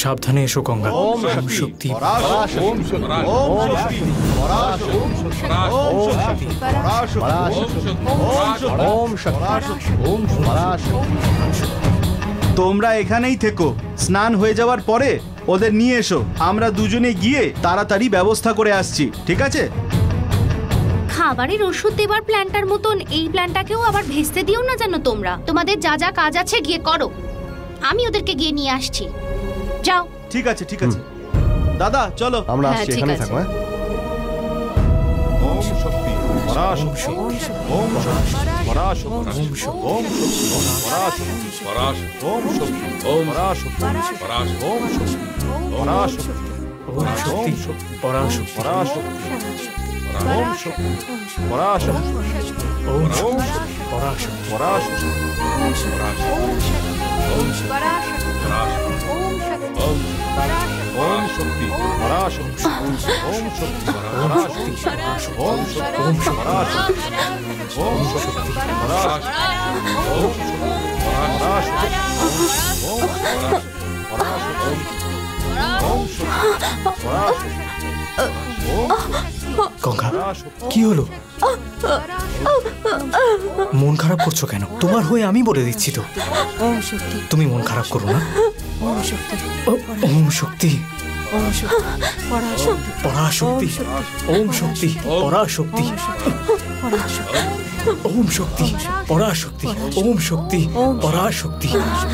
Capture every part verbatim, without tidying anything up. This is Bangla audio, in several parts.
সাবধানে এসো গঙ্গা। ওম শক্তি ওম শক্তি তোমরা এখানেই থেকো, স্নান হয়ে যাওয়ার পরে ওদের নিয়ে এসো, আমরা দুজনে গিয়ে তাড়াতাড়ি ব্যবস্থা করে আসছি, ঠিক আছে? খাবারের ওষুধ দেবার প্ল্যানটার মতন এই প্ল্যানটাকেও আবার ভেস্তে দিও না জানো তোমরা। তোমাদের যা যা কাজ আছে গিয়ে করো, আমি ওদেরকে গিয়ে নিয়ে আসছি। যাও। ঠিক আছে ঠিক আছে দাদা, চলো আমরা আসছি, এখানে থাকো। ওম শক্তি পরাশক্তি ওম শক্তি পরাশক্তি ওম শক্তি পরাশক্তি পরাশক্তি ওম শক্তি ওম পরাশক্তি পরাশক্তি ওম শক্তি পরাশক্তি ওম শক্তি পরাশক্তি পরাশক্তি ওম শক্তি পরাশক্তি ওম শক্তি পরাশক্তি পরাশক্তি ওম শক্তি পরাশক্তি ওম শক্তি পরাশক্তি ওম শক্তি ওম পরাশক্তি ওম শক্তি পরাশক্তি ওম পরাশক্তি ওম পরাশক্তি ওম শক্তি পরাশক্তি গঙ্গা, কি হলো? মন খারাপ করছো কেন? তোমার হয়ে আমি বলে দিচ্ছি তো। তুমি মন খারাপ করো না। ওম শক্তি পরাশক্তি ওম শক্তি পরাশক্তি ওম শক্তি পরাশক্তি ওম শক্তি পরাশক্তি।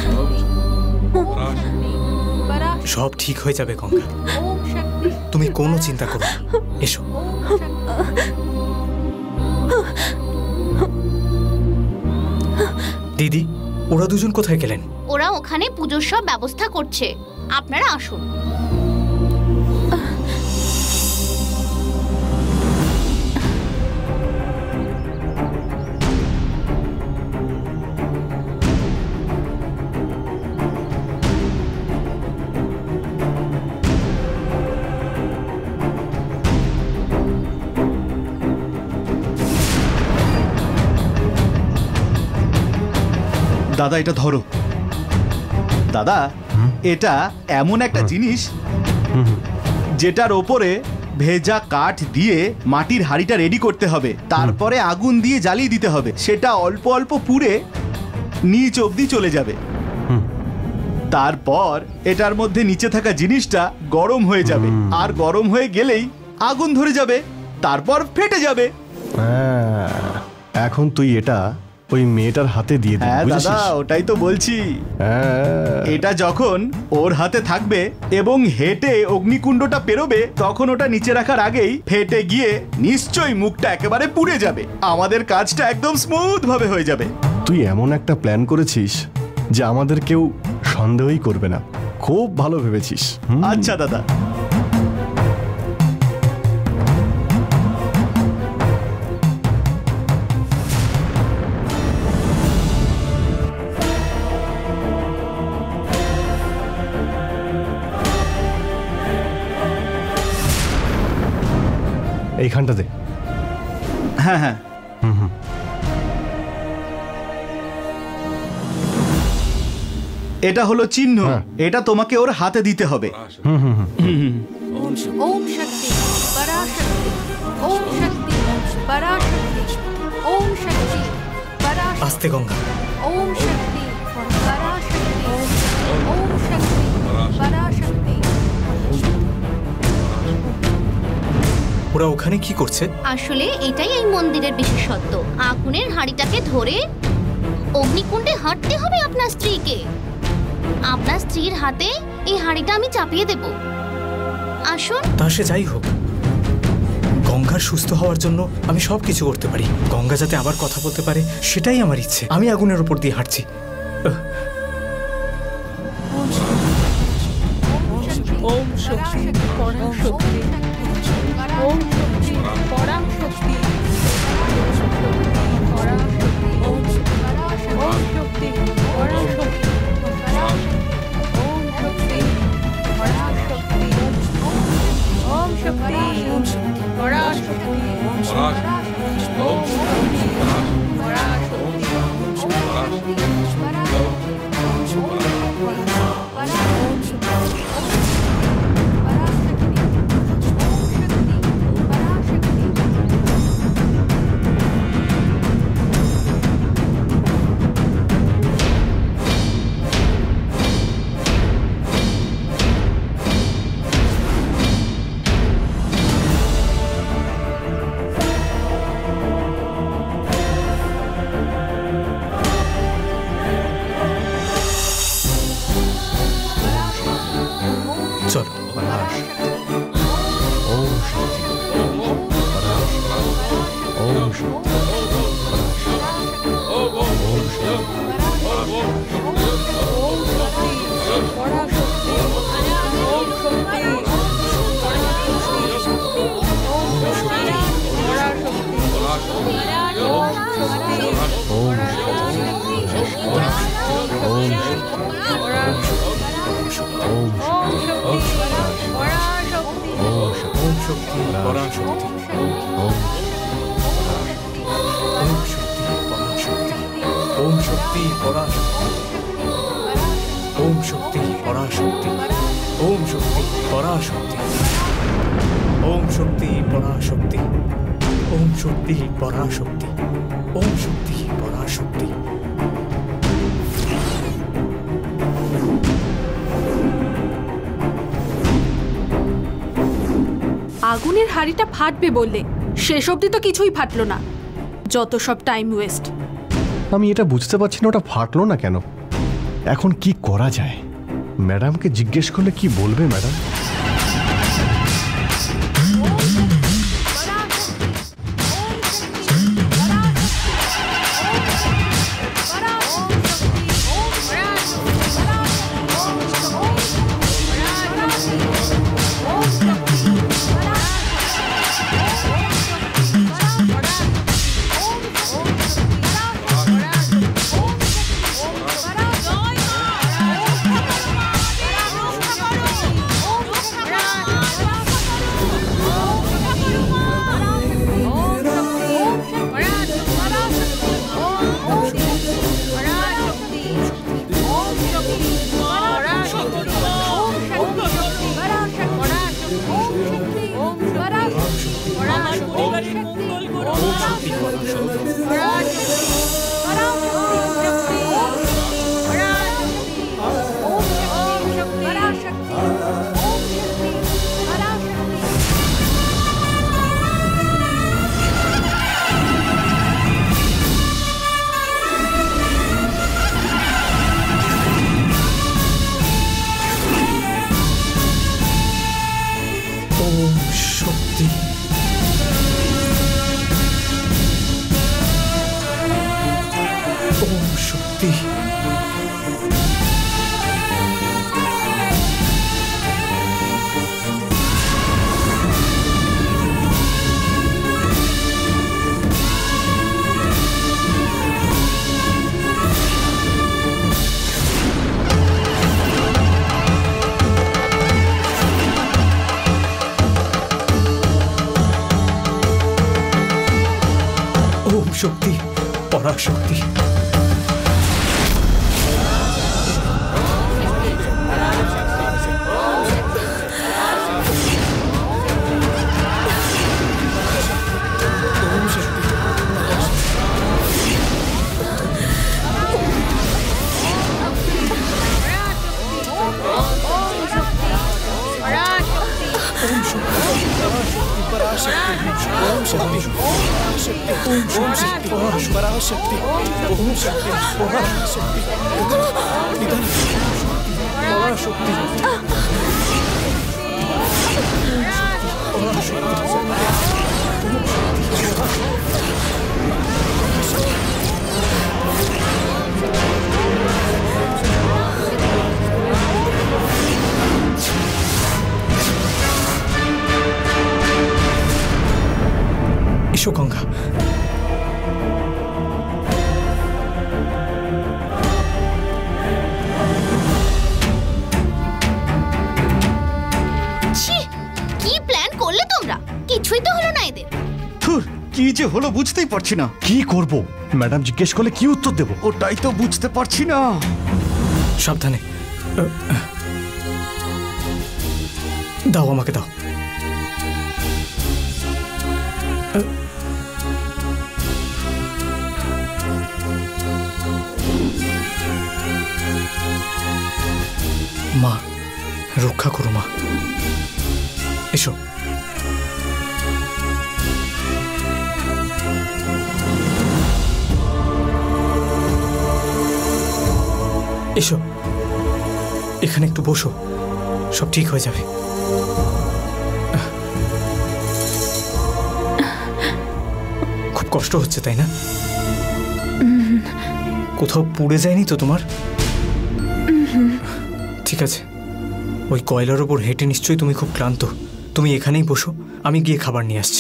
সব ঠিক হয়ে যাবে গঙ্গা, তুমি কোনো চিন্তা করো না। এসো। দিদি, ওরা দুজন কোথায় গেলেন? ওরা ওখানে পুজোর সব ব্যবস্থা করছে, আপনারা আসুন। দাদা এটা ধরো। দাদা, এটা এমন একটা জিনিস যেটার ওপরে ভেজা কাঠ দিয়ে মাটির হাঁড়িটা রেডি করতে হবে, তারপরে আগুন দিয়ে জ্বালিয়ে দিতে হবে, সেটা অল্প অল্প পুড়ে নিচ অবধি চলে যাবে। তারপর এটার মধ্যে নিচে থাকা জিনিসটা গরম হয়ে যাবে, আর গরম হয়ে গেলেই আগুন ধরে যাবে, তারপর ফেটে যাবে। এখন তুই এটা ওই মেয়েটার হাতে দিয়ে দিবি। হ্যাঁ দাদা, ওটাই তো বলছি। এটা যখন ওর হাতে থাকবে এবং হেঁটে অগ্নিকুণ্ডটা পেরোবে, তখন ওটা নিচে রাখার আগেই ফেটে গিয়ে নিশ্চয়ই মুখটা একেবারে পুড়ে যাবে, আমাদের কাজটা একদম স্মুথ ভাবে হয়ে যাবে। তুই এমন একটা প্ল্যান করেছিস যে আমাদের কেউ সন্দেহই করবে না, খুব ভালো ভেবেছিস। আচ্ছা দাদা। এইখানটাতে। হ্যাঁ হ্যাঁ। এটা হলো চিহ্ন, এটা তোমাকে ওর হাতে দিতে হবে। ওম শক্তি পরাশক্তি ওম শক্তি পরাশক্তি ওম শক্তি পরাশক্তি। আস্তে গঙ্গা। ওম শক্তি পরাশক্তি ওম শক্তি পরাশক্তি। ওরা ওখানে কি করছে? আসলে এটাই এই মন্দিরের বিশেষত্ব। আগুনের হাঁড়িটাকে ধরে অগ্নিকুণ্ডে হাঁটতে হবে আপনার স্ত্রীকে। আপনার স্ত্রীর হাতে এই হাঁড়িটা আমি চাপিয়ে দেব। আসুন। তা সে যাই হোক, গঙ্গার সুস্থ হওয়ার জন্য আমি সব কিছু করতে পারি। গঙ্গা যাতে আবার কথা বলতে পারে সেটাই আমার ইচ্ছে। আমি আগুনের উপর দিয়ে হাঁটছি। ওম শক্তি পরাশক্তি ওম শক্তি পরাশক্তি পরাশক্তি ওম শক্তি পরাশক্তি ওম শক্তি পরাশক্তি ওম শক্তি পরাশক্তি ওম শক্তি পরাশক্তি চলো। পরাশ ওম শক্তি পরাশ ওম শক্তি পরাশ ওম শক্তি ओम शक्ति पराशक्ति ओम शक्ति पराशक्ति ओम शक्ति पराशक्ति ओम शक्ति पराशक्ति ओम शक्ति पराशक्ति ओम शक्ति पराशक्ति আগুনের হাড়িটা ফাটবে বললে শেষ অবধি তো কিছুই ফাটলো না, যত সব টাইম ওয়েস্ট। আমি এটা বুঝতে পারছি না ওটা ফাটলো না কেন। এখন কি করা যায়? ম্যাডামকে জিজ্ঞেস করলে কি বলবে ম্যাডাম? शक्ति पराशक्ति इशो गंगा কিছুই তো হলো না এদের। ধুর, কি যে হলো বুঝতেই পারছি না। কি করব? ম্যাডাম জিজ্ঞেস করলে কি উত্তর দেব? ওটাই তো বুঝতে পারছি না। সাবধানে দাও, আমাকে দাও। মা রক্ষা করো মা, এসো। এসো, এখানে একটু বসো। সব ঠিক হয়ে যাবে। খুব কষ্ট হচ্ছে তাই না? কোথাও পুড়ে যায়নি তো তোমার? ঠিক আছে, ওই কয়লার ওপর হেঁটে নিশ্চয়ই তুমি খুব ক্লান্ত। তুমি এখানেই বসো, আমি গিয়ে খাবার নিয়ে আসছি।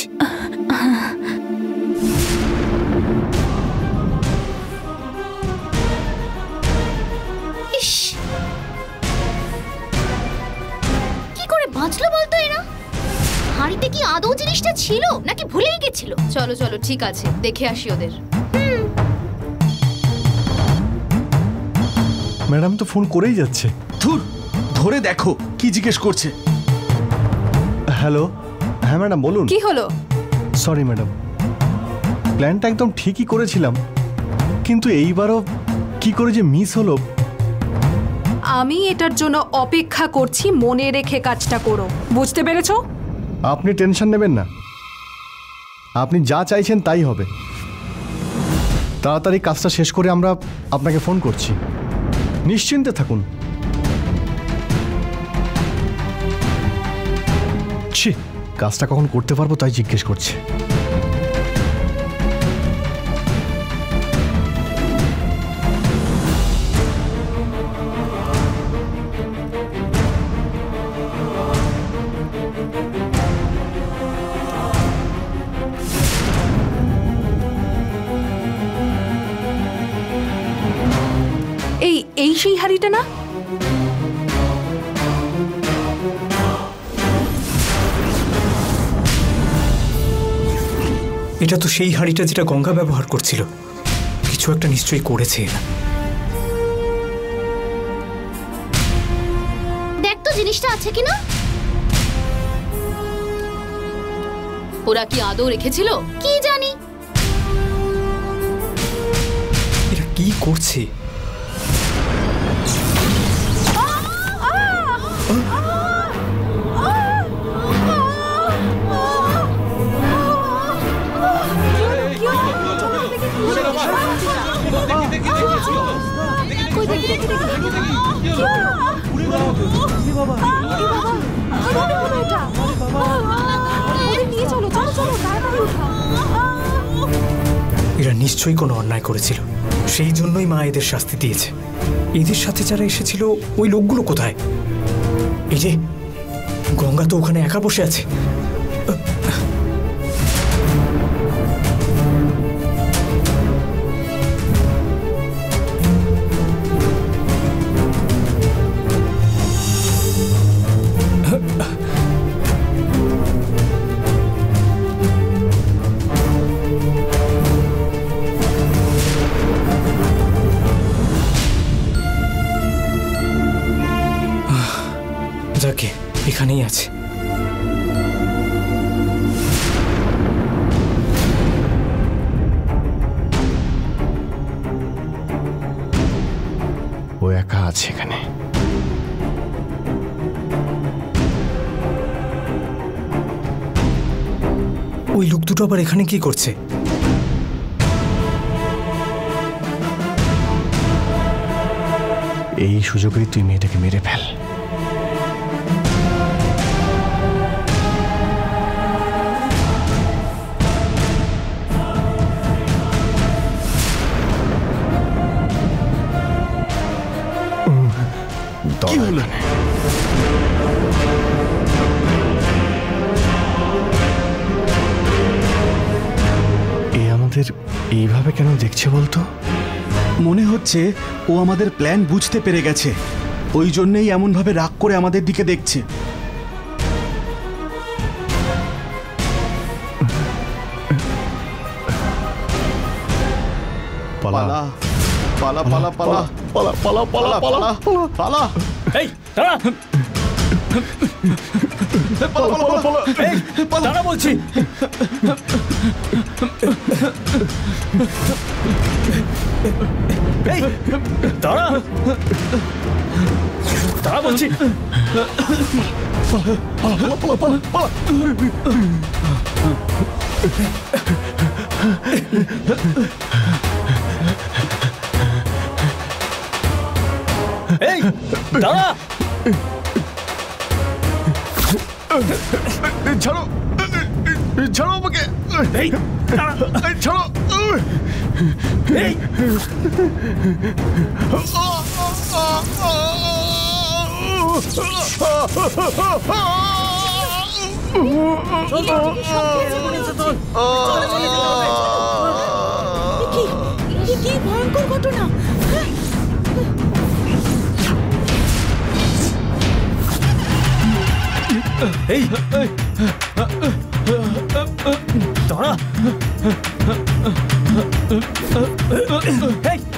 ইস, কি করে বাঁচলো বলতো এরা? হাড়িতে কি আদৌ জিনিসটা ছিল নাকি ভুলেই গেছিল? চলো চলো, ঠিক আছে, দেখে আসি ওদের। ম্যাডাম তো ফোন করেই যাচ্ছে। ধুর, ধরে দেখো কি জিজ্ঞেস করছে। হ্যালো, হ্যাঁ ম্যাডাম বলুন। কি হলো? সরি ম্যাডাম, প্ল্যানটা একদম ঠিকই করেছিলাম, কিন্তু এইবারও কি করে যে মিস হলো। আমি এটার জন্য অপেক্ষা করছি, মনে রেখে কাজটা করো, বুঝতে পেরেছো? আপনি টেনশন নেবেন না, আপনি যা চাইছেন তাই হবে। তাড়াতাড়ি কাজটা শেষ করে আমরা আপনাকে ফোন করছি, নিশ্চিন্তে থাকুন। ছি, কাজটা কখন করতে পারবো তাই জিজ্ঞেস করছে। এই এই সেই হাড়িটা না? এটা তো সেই হাঁড়িটা যেটা গঙ্গা ব্যবহার করছিল। কিছু একটা নিশ্চয়ই করেছে এরা। দেখ তো জিনিসটা আছে কিনা। ওরা কি আদৌ রেখেছিল? কি জানি। এরা কি করছে? এরা নিশ্চয়ই কোনো অন্যায় করেছিল, সেই জন্যই মা এদের শাস্তি দিয়েছে। এদের সাথে যারা এসেছিল ওই লোকগুলো কোথায়? এই যে গঙ্গা তো ওখানে একা বসে আছে। যাকে এখানেই আছে। ও একা আছে এখানে। ওই লোক দুটো আবার এখানে কি করছে? এই সুযোগেই তুই মেয়েটাকে মেরে ফেল। কি হলো? এ আমাদের এইভাবে কেন দেখছে বলতো? মনে হচ্ছে ও আমাদের প্ল্যান বুঝতে পেরে গেছে, ওই জন্যই এমন ভাবে রাগ করে আমাদের দিকে দেখছে। পালা পালা পালা পালা পালা পালা পালা পালা পালা পালা এই দাঁড়া, পালা পালা পালা এই দাঁড়া বলছি। এই দাঁড়া, দাঁড়া বলছি। পালা পালা পালা পালা। এই দাঁড়া। ছাড়ো ছাড়ো আমাকে, ছাড়ো। কি ভয়ঙ্কর ঘটনা! এই দাঁড়া। এই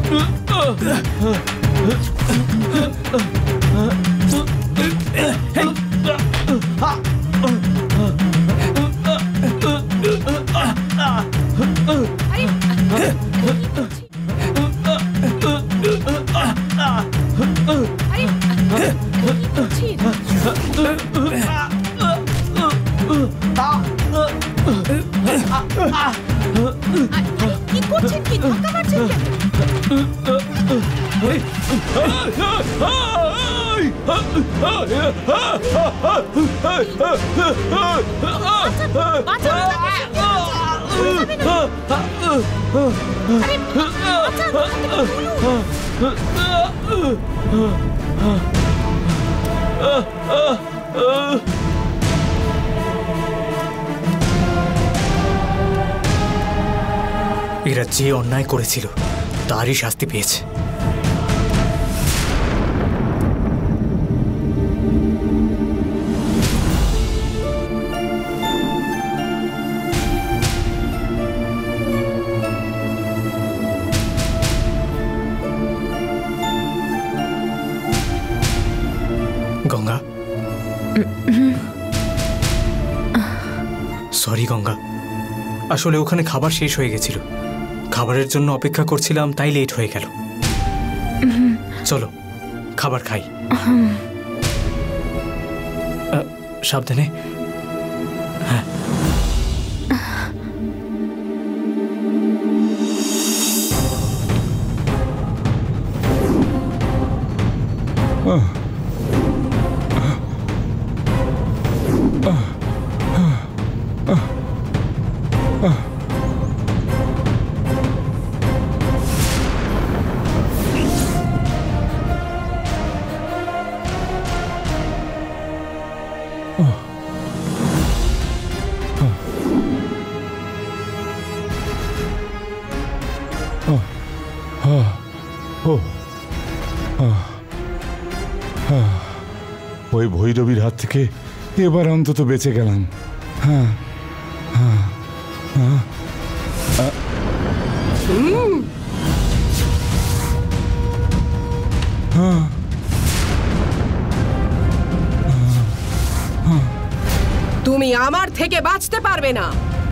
কি করছেন? কি ধাক্কা মারছেন এরা যে অন্যায় করেছিল তারই শাস্তি পেয়েছে। গঙ্গা, সরি গঙ্গা, আসলে ওখানে খাবার শেষ হয়ে গেছিল, খাবারের জন্য অপেক্ষা করছিলাম তাই লেট হয়ে গেল। চলো খাবার খাই। সাবধানে। হ্যাঁ ওই ভৈরবীর হাত থেকে এবার অন্তত বেঁচে গেলাম। হ্যাঁ হ্যাঁ হ্যাঁ তুমি আমার থেকে বাঁচতে পারবে না।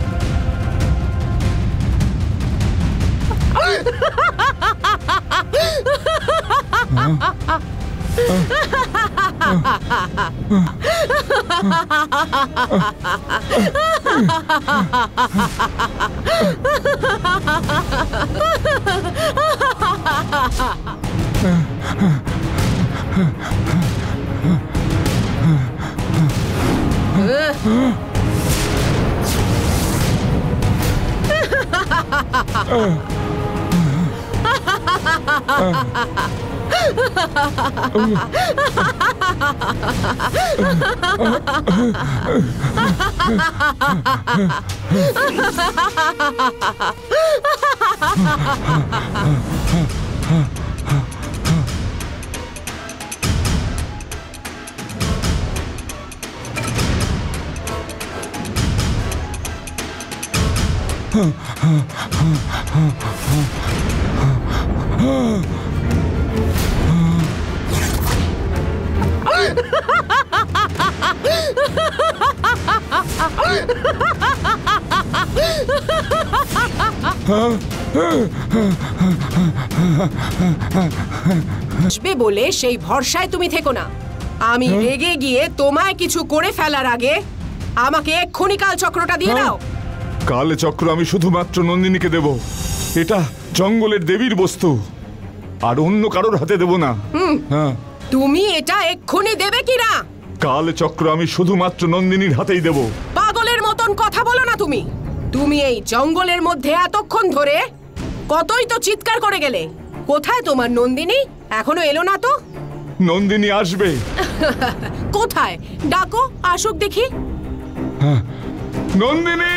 আসবে বলে সেই ভরসায় তুমি থেকো না। আমি রেগে গিয়ে তোমায় কিছু করে ফেলার আগে আমাকে এক্ষুনি কাল চক্রটা দিয়ে দাও। কাল চক্র আমি শুধুমাত্র নন্দিনীকে দেব। এটা জঙ্গলের দেবীর বস্তু, আর অন্য কারোর হাতে দেব না। তুমি এটা এক্ষুনি দেবে কি না? কাল চক্র আমি শুধুমাত্র নন্দিনীর হাতেই দেব। পাগলের মতন কথা বলো না তুমি। তুমি এই জঙ্গলের মধ্যে এতক্ষণ ধরে কতই তো চিৎকার করে গেলে। কোথায় তোমার নন্দিনী? এখনো এলো না তো? নন্দিনী আসবে। কোথায়? ডাকো, আসুক দেখি। নন্দিনী!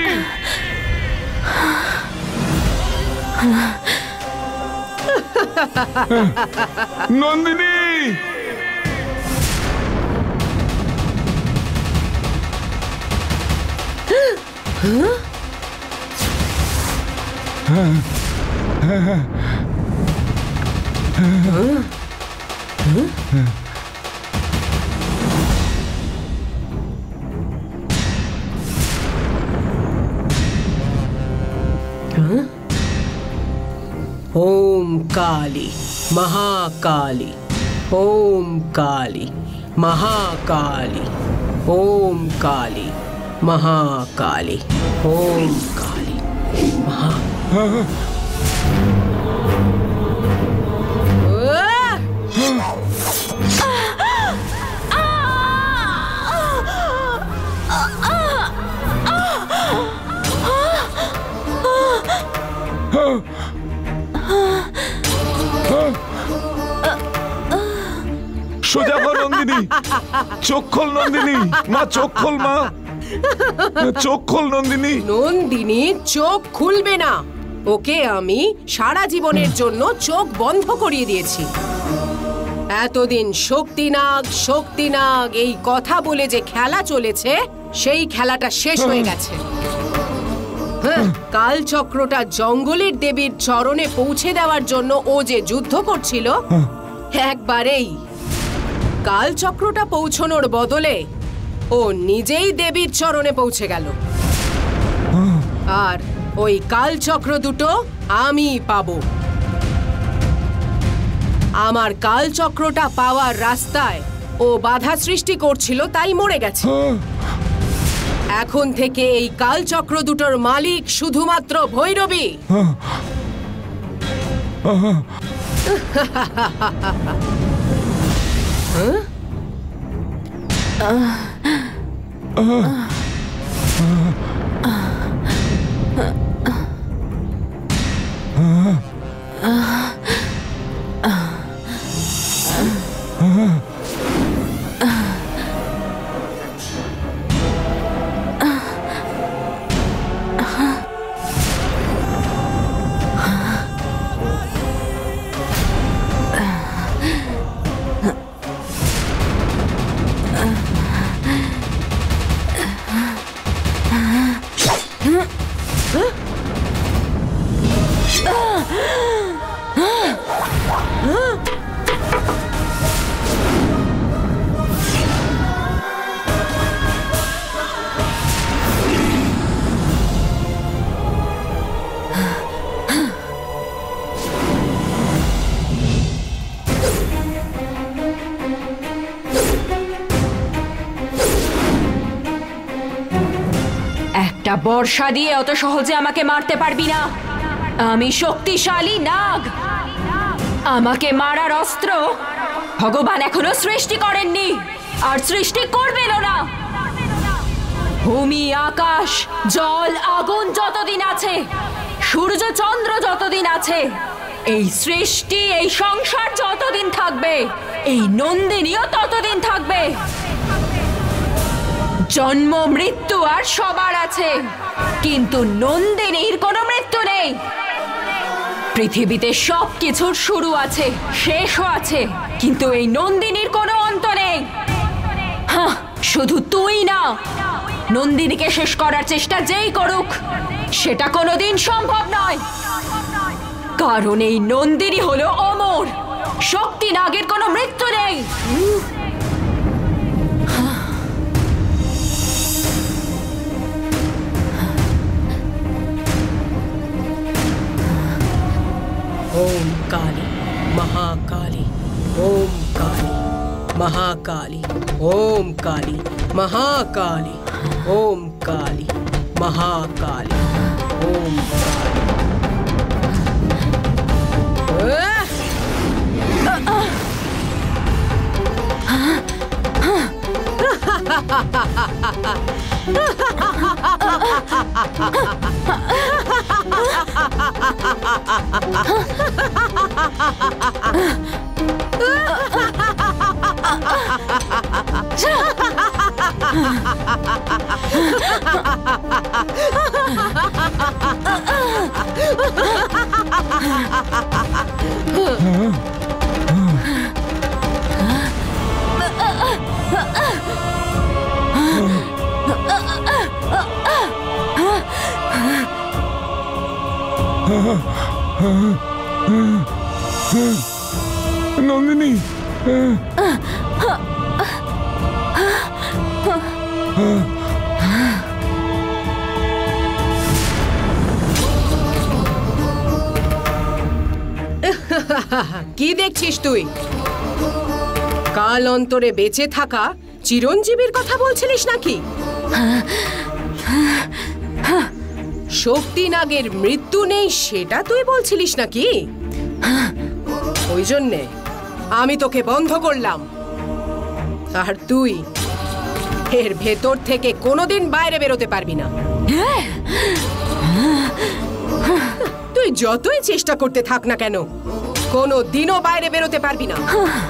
নন্দিনী! ओम काली महाकाली, ओम काली महाकाली, ओम काली महाकाली, ओम काली महा সোজা হো নন্দিনী, চোখ খোল নন্দিনী, মা চোখ খোল, মা চোখ খোল নন্দিনী। নন্দিনী চোখ খুলবে না। ওকে আমি সারা জীবনের জন্য চোখ বন্ধ করিয়ে দিয়েছি। এতদিন শক্তিনাগ শক্তিনাগ এই কথা বলে যে খেলা চলেছে, সেই খেলাটা শেষ হয়ে গেছে। হ্যাঁ, কাল চক্রটা জঙ্গলের দেবীর চরণে পৌঁছে দেওয়ার জন্য ও যে যুদ্ধ করছিল, একবারেই কাল চক্রটা পৌঁছনোর বদলে ও নিজেই দেবীর চরণে পৌঁছে গেল। আর ওই কাল চক্র দুটো আমি পাবো। আমার কাল চক্রটা পাওয়ার রাস্তায় ও বাধা সৃষ্টি করছিল, তাই মরে গেছে। এখন থেকে এই কাল চক্র দুটোর মালিক শুধুমাত্র ভৈরবী। একটা বর্ষা দিয়ে অত সহজে আমাকে মারতে পারবি না। আমি শক্তিশালী নাগ। আমাকে মারার অস্ত্র ভগবান এখনো সৃষ্টি করেননি, আর সৃষ্টি করবেনও না। ভূমি আকাশ জল আগুন যতদিন আছে, সূর্য চন্দ্র যতদিন আছে, এই সৃষ্টি এই সংসার যতদিন থাকবে, এই নন্দিনীও ততদিন থাকবে। জন্ম মৃত্যু আর সবার আছে, কিন্তু নন্দিনীর কোনো মৃত্যু নেই। পৃথিবীতে সব কিছুর শুরু আছে, শেষও আছে, কিন্তু এই নন্দিনীর কোনো অন্ত নেই। হ্যাঁ, শুধু তুই না, নন্দিনীকে শেষ করার চেষ্টা যেই করুক, সেটা কোনোদিন সম্ভব নয়। কারণ এই নন্দিনী হলো অমর। শক্তি নাগের কোনো মৃত্যু নেই। ओम काली महाकाली, ओम काली महाकाली, ओम काली महाकाली, ओम काली महाकाली, ओम काली। নন্দিনী, কি দেখছিস তুই? কাল অন্তরে বেঁচে থাকা চিরঞ্জীবীর কথা বলছিলিস নাকি? শক্তি নাগের মৃত্যু নেই সেটা তুই বলছিলিস নাকি? ওই জন্যে আমি তোকে বন্ধ করলাম, আর তুই এর ভেতর থেকে কোনোদিন বাইরে বেরোতে পারবি না। তুই যতই চেষ্টা করতে থাক না কেন, কোনো দিনও বাইরে বেরোতে পারবি না।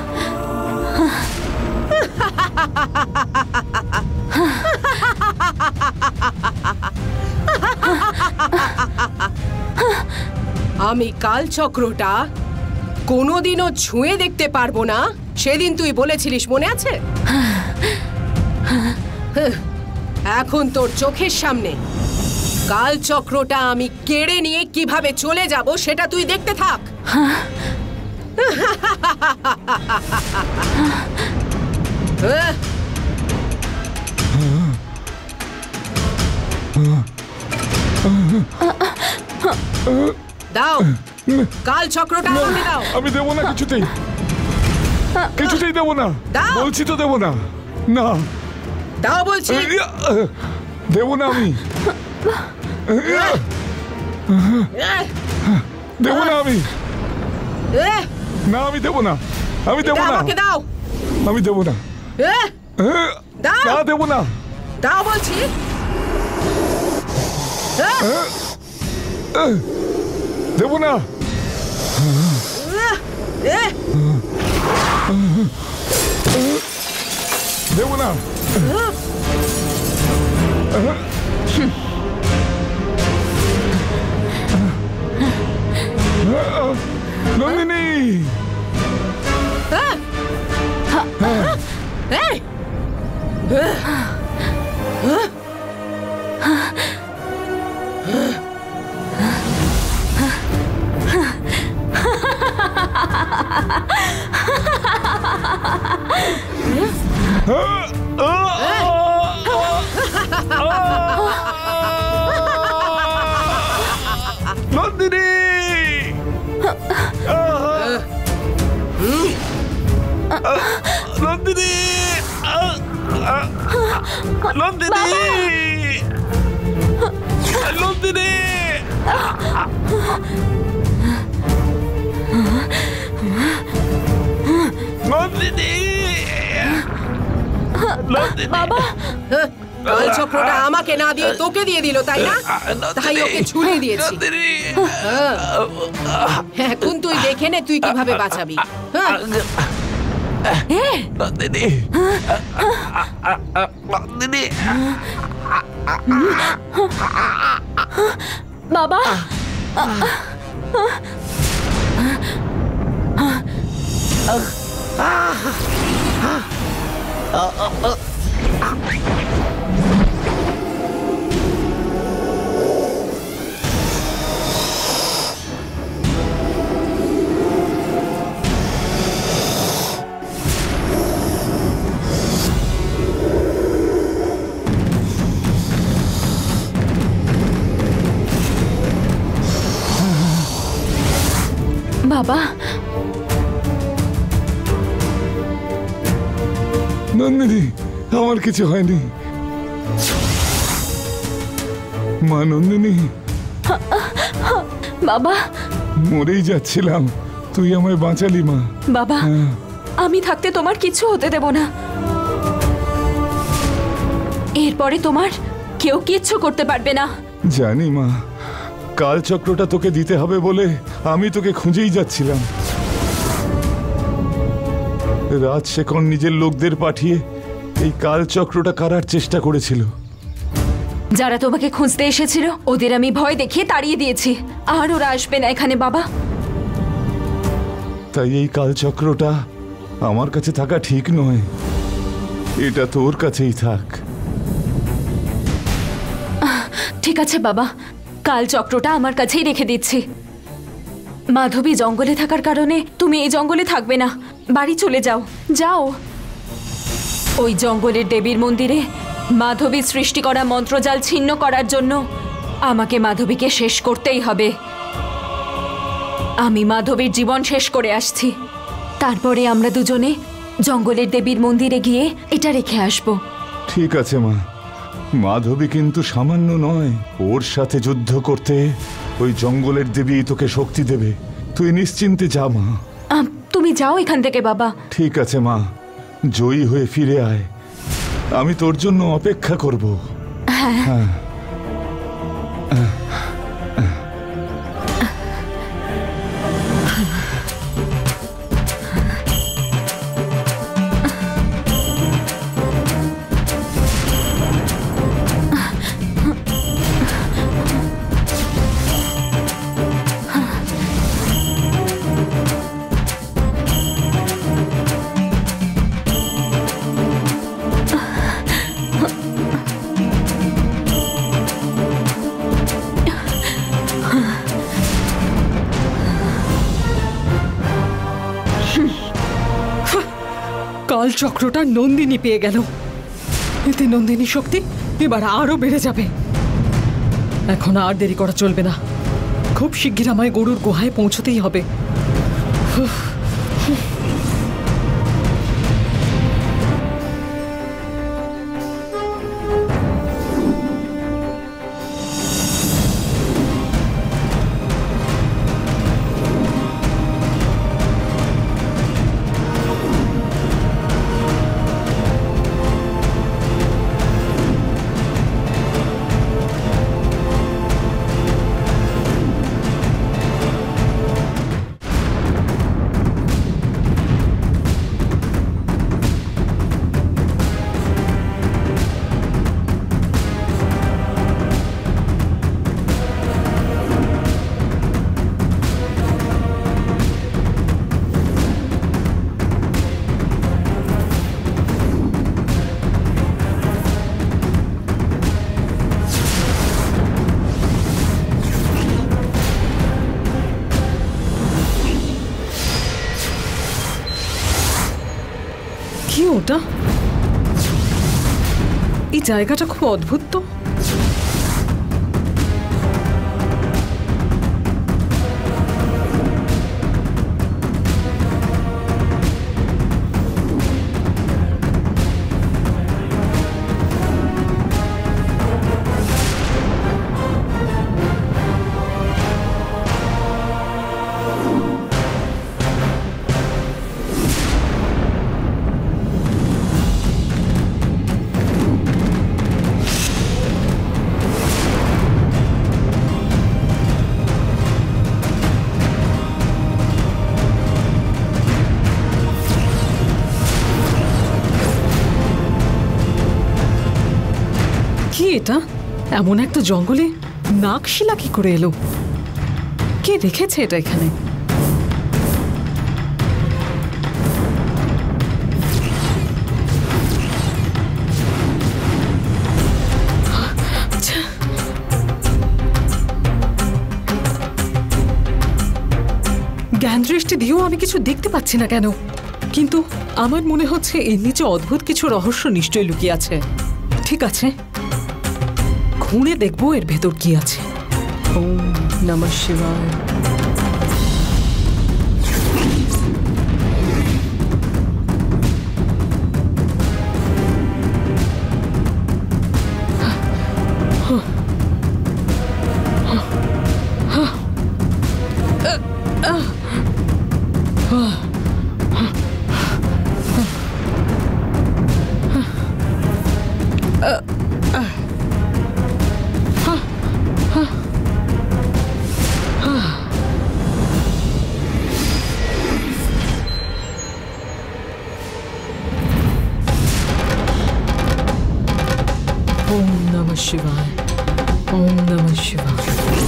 আমি কালচক্রটা কোনোদিনও ছুঁয়ে দেখতে পারবো না, সেদিন তুই বলেছিলিস, মনে আছে? এখন তোর চোখের সামনে কালচক্রটা আমি কেড়ে নিয়ে কিভাবে চলে যাব সেটা তুই দেখতে থাক। দাও কালচক্রটা আমাকে দাও। আমি দেবো না, কিছুতেই কিছুতেই দেবো না, বলছি তো দেবো না। না দাও বলছি, দেবো না, আমি দেবো না, আমি না আমি দেবো না, আমি দেবো না, আমাকে দাও, আমি দেবো না, না দেবো না, দাও বলছি। দেবো না, দেবো না, নন্দিনী, নন্দিনী, নন্দিনী, নন্দিনী, নন্দিনী, নন্দিনী, বাবা, কালচক্রটা আমাকে না দিয়ে তোকে দিয়ে দিল, তাই না? তাই ওকে ছুড়িয়ে দিয়েছি। এখন তুই দেখে নে তুই কিভাবে বাঁচাবি। নন্দিনী, নন্দিনী, বাবা, বাবা, নন্দিনী, আমার কিছু হয়নি মা। নন্দিনী, বাবা, মরেই যাচ্ছিলাম, তুই আমায় বাঁচালি মা। বাবা, আমি থাকতে তোমার কিছু হতে দেব না। এরপরে তোমার কেউ কিচ্ছু করতে পারবে না। জানি মা, কালচক্রটা তোকে দিতে হবে বলে আমি তোকে খুঁজেই যাচ্ছিলাম। রাজশেখর নিজের লোকদের পাঠিয়ে এই কালচক্রটা কারার চেষ্টা করেছিল। যারা তোমাকে খুঁজতে এসেছিল ওদের আমি ভয় দেখিয়ে তাড়িয়ে দিয়েছি, আর ওরা আসবে না এখানে বাবা। তাই এই কালচক্রটা আমার কাছে থাকা ঠিক নয়, এটা তোর কাছেই থাক। ঠিক আছে বাবা, কাল চক্রটা আমার কাছেই রেখে দিচ্ছি। মাধবী জঙ্গলে থাকার কারণে তুমি এই জঙ্গলে থাকবে না, বাড়ি চলে যাও। যাও ওই জঙ্গলের দেবীর মন্দিরে মাধবী সৃষ্টি করা মন্ত্রজাল ছিন্ন করার জন্য আমাকে মাধবীকে শেষ করতেই হবে। আমি মাধবীর জীবন শেষ করে আসছি, তারপরে আমরা দুজনে জঙ্গলের দেবীর মন্দিরে গিয়ে এটা রেখে আসব। ঠিক আছে মা, মাধবী কিন্তু সামান্য নয়, ওর সাথে যুদ্ধ করতে ওই জঙ্গলের দেবী তোকে শক্তি দেবে। তুই নিশ্চিন্তে যা মা। আম, তুমি যাও এখান থেকে বাবা। ঠিক আছে মা, জয়ী হয়ে ফিরে আয়, আমি তোর জন্য অপেক্ষা করব। হ্যাঁ হ্যাঁ। কাল চক্রটা নন্দিনী পেয়ে গেল, এতে নন্দিনী শক্তি এবার আরো বেড়ে যাবে। এখন আর দেরি করা চলবে না, খুব শিগগির আমায় গরুর গুহায় পৌঁছতেই হবে। কি ওটা? এই জায়গাটা খুব অদ্ভুত তো। কি এটা? এমন একটা জঙ্গলে নাগশিলা কি করে এলো? কে রেখেছে এটা এখানে? জ্ঞান দৃষ্টি দিয়েও আমি কিছু দেখতে পাচ্ছি না কেন, কিন্তু আমার মনে হচ্ছে এর নিচে অদ্ভুত কিছু রহস্য নিশ্চয়ই লুকিয়ে আছে। ঠিক আছে, খুঁড়ে দেখবো এর ভেতর কি আছে। ওম নমঃ শিবায়। ওম নমঃ শিবায়, ওম নমঃ শিবায়।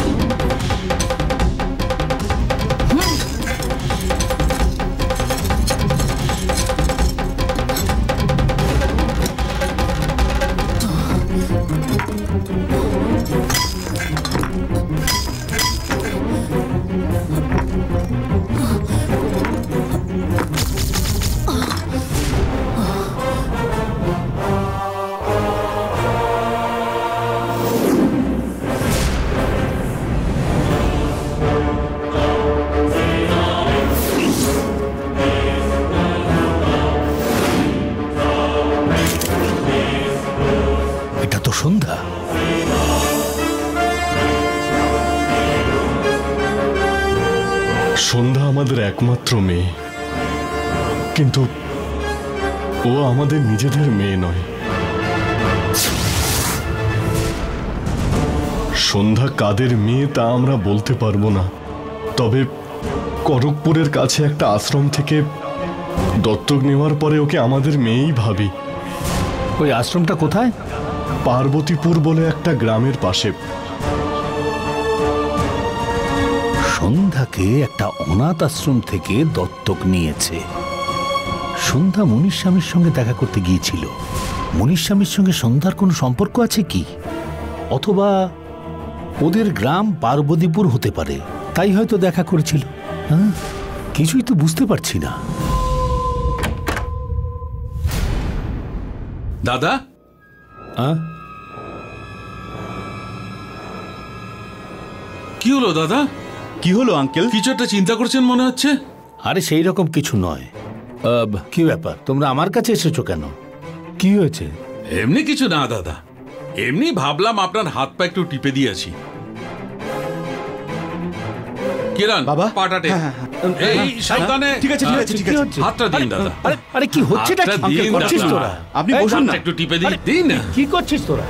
সন্ধ্যা, সন্ধ্যা আমাদের একমাত্র মেয়ে, কিন্তু ও আমাদের নিজেদের মেয়ে নয়। সন্ধ্যা কাদের মেয়ে তা আমরা বলতে পারবো না, তবে করকপুরের কাছে একটা আশ্রম থেকে দত্তক নেওয়ার পরে ওকে আমাদের মেয়েই ভাবি। ওই আশ্রমটা কোথায়? পার্বতীপুর বলে একটা গ্রামের পাশে। সন্ধ্যাকে একটা অনাথ আশ্রম থেকে দত্তক নিয়েছে। সন্ধ্যা মনির স্বামীর সঙ্গে দেখা করতে গিয়েছিল। মনির স্বামীর সঙ্গে সন্ধ্যার কোনো সম্পর্ক আছে কি? অথবা ওদের গ্রাম পার্বতীপুর হতে পারে, তাই হয়তো দেখা করেছিল। হ্যাঁ, কিছুই তো বুঝতে পারছি না। দাদা, কি হলো দাদা? কি হলো আঙ্কেল? কিছু একটা চিন্তা করছেন মনে হচ্ছে। আরে সেই রকম কিছু নয়। কি ব্যাপার, তোমরা আমার কাছে এসেছো কেন? কি হয়েছে? এমনি কিছু না দাদা, এমনি ভাবলাম আপনার হাত পা একটু টিপে দিয়েছি। কিরণ বাবা, পাটাটে এই সাবধানে। ঠিক আছে ঠিক আছে ঠিক আছে, হাতটা দিন দাদা। আরে আরে কি হচ্ছেটা? কি করছিস তোরা? আপনি বসুন না, একটু টিপে দিন। দিন না, কি করছিস তোরা?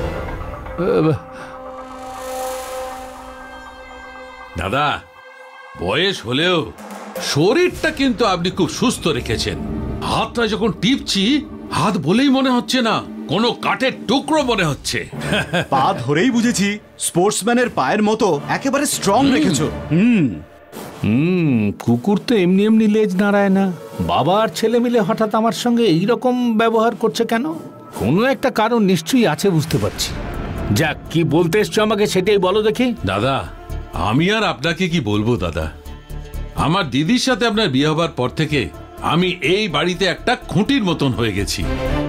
দাদা, বয়স হলেও শরীরটা কিন্তু আপনি খুব সুস্থ রেখেছেন। হাতটা যখন টিপছি, হাত বলেই মনে হচ্ছে না, কোনো কাঠের টুকরো মনে হচ্ছে। পা ধরেই বুঝেছি স্পোর্টসম্যানের পায়ের মতো একেবারে স্ট্রং রেখেছো। হুম হুম কুকুর তো এমনি এমনি লেজ নাড়ায় না। বাবা আর ছেলে মিলে হঠাৎ আমার সঙ্গে এইরকম ব্যবহার করছে কেন? কোনো একটা কারণ নিশ্চয়ই আছে, বুঝতে পারছি। যাক, কি বলতে এসছো আমাকে সেটাই বলো দেখি। দাদা, আমি আর আপনাকে কি বলবো দাদা, আমার দিদির সাথে আপনার বিয়ে হবার পর থেকে আমি এই বাড়িতে একটা খুঁটির মতন হয়ে গেছি।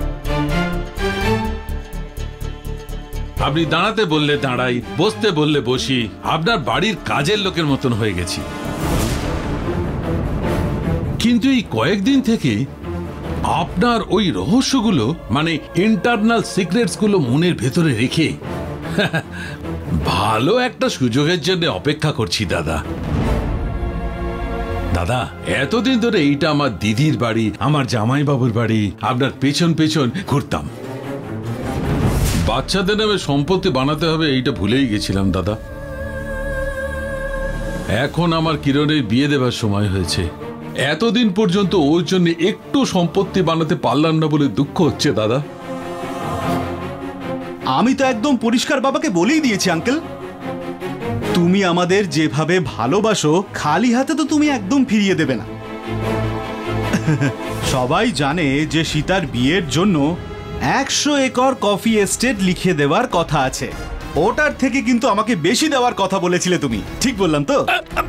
আপনি দাঁড়াতে বললে দাঁড়াই, বসতে বললে বসি, আপনার বাড়ির কাজের লোকের মতন হয়ে গেছি। কিন্তু এই কয়েকদিন থেকে আপনার ওই রহস্যগুলো, মানে ইন্টারনাল সিক্রেটস গুলো মনের ভেতরে রেখে ভালো একটা সুযোগের জন্য অপেক্ষা করছি দাদা। দাদা, এতদিন ধরে এইটা আমার দিদির বাড়ি, আমার জামাইবাবুর বাড়ি, আপনার পেছন পেছন ঘুরতাম। বাচ্চাদের নামে সম্পত্তি বানাতে হবে এইটা ভুলেই গেছিলাম দাদা। এখন আমার কিরণের বিয়ে দেবার সময় হয়েছে। এতদিন পর্যন্ত ওর জন্য একটু সম্পত্তি বানাতে পারলাম না বলে দুঃখ হচ্ছে দাদা। আমি তো একদম পরিষ্কার বাবাকে বলেই দিয়েছি আঙ্কেল, তুমি আমাদের যেভাবে ভালোবাসো খালি হাতে তো তুমি একদম ফিরিয়ে দেবে না। সবাই জানে যে সীতার বিয়ের জন্য একশো একর কফি এস্টেট লিখে দেওয়ার কথা আছে। ওটার থেকে কিন্তু আমাকে বেশি দেওয়ার কথা বলেছিলে তুমি, ঠিক বললাম তো?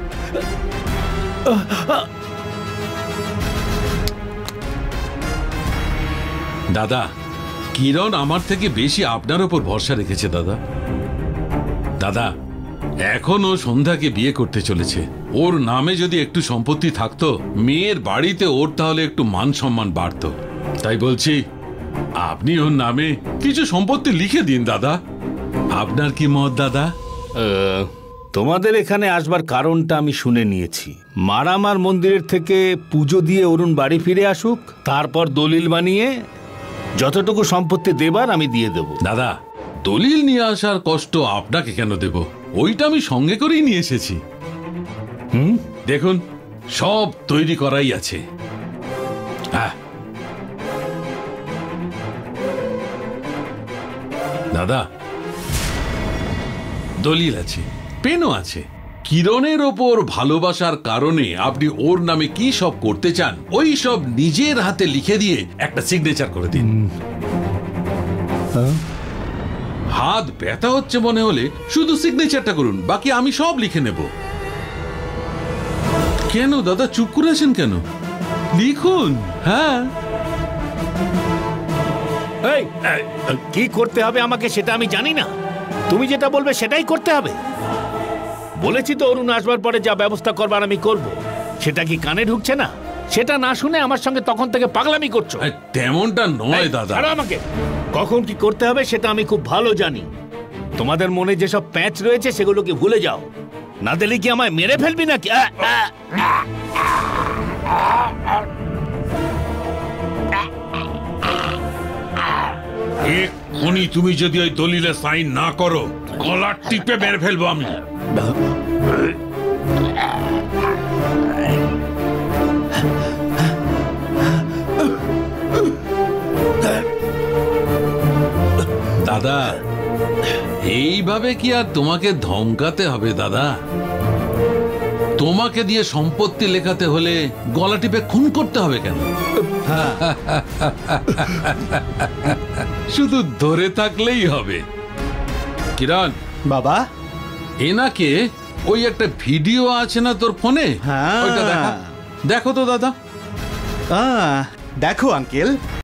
দাদা, কিরণ আমার থেকে বেশি আপনার উপর ভরসা রেখেছে দাদা। দাদা, এখন ও সন্ধ্যাকে বিয়ে করতে চলেছে। ওর নামে যদি একটু সম্পত্তি থাকতো, মেয়ের বাড়িতে ওর তাহলে একটু মান সম্মান বাড়তো। তাই বলছি, আপনি ওর নামে কিছু সম্পত্তি লিখে দিন দাদা। আপনার কি মত দাদা? তোমাদের এখানে আসবার কারণটা আমি শুনে নিয়েছি। মারামার মন্দিরের থেকে পুজো দিয়ে অরুণ বাড়ি ফিরে আসুক, তারপর দলিল বানিয়ে যতটুকু সম্পত্তি দেবার আমি দিয়ে দেব। দাদা, দলিল নিয়ে আসার কষ্ট আপনাকে কেন দেব? ওইটা আমি সঙ্গে করেই নিয়ে এসেছি। হুম, দেখুন, সব তৈরি করাই আছে। হ্যাঁ দাদা, দলিল আছে, পেনও আছে। কিরণের ওপর ভালোবাসার কারণে আপনি ওর নামে কি সব করতে চান ওই সব নিজের হাতে লিখে দিয়ে একটা সিগনেচার করে দিন। হাত ব্যথা হচ্ছে মনে হলে শুধু সিগনেচারটা করুন, বাকি আমি সব লিখে নেব। কেন দাদা চুপ করে আছেন কেন? লিখুন। হ্যাঁ, এই কি করতে হবে আমাকে সেটা আমি জানি না, তুমি যেটা বলবে সেটাই করতে হবে। বলেছি তো অরুণ আসবার পরে যা ব্যবস্থা করবার আমি করব। সেটা কি কানে ঢুকছে না? সেটা না শুনে আমার সঙ্গে তখন থেকে পাগলামি করছো। তেমনটা নয় দাদা। ছাড়ো আমাকে, কখন কি করতে হবে সেটা আমি খুব ভালো জানি। তোমাদের মনে যেসব প্যাঁচ রয়েছে সেগুলোকে ভুলে যাও, না দিলে কি আমায় মেরে ফেলবি নাকি? এক্ষুনি তুমি যদি ওই দলিলে সাইন না করো, গলা টিপে মেরে ফেলবো আমি। দাদা, এইভাবে কি আর তোমাকে ধমকাতে হবে দাদা? তোমাকে দিয়ে সম্পত্তি লেখাতে হলে গলা টিপে খুন করতে হবে কেন? শুধু ধরে থাকলেই হবে। কিরণ বাবা, এনাকে ওই একটা ভিডিও আছে না তোর ফোনে, হ্যাঁ ওইটা দেখা। দেখো তো দাদা। দেখো আঙ্কেল,